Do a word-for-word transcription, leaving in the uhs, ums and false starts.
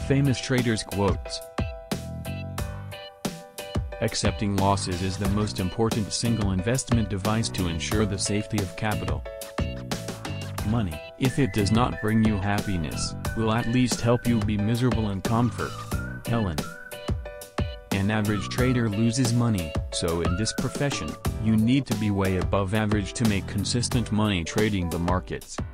famous traders' quotes. Accepting losses is the most important single investment device to ensure the safety of capital. Money, if it does not bring you happiness, will at least help you be miserable in comfort. Helen. An average trader loses money, so in this profession, you need to be way above average to make consistent money trading the markets.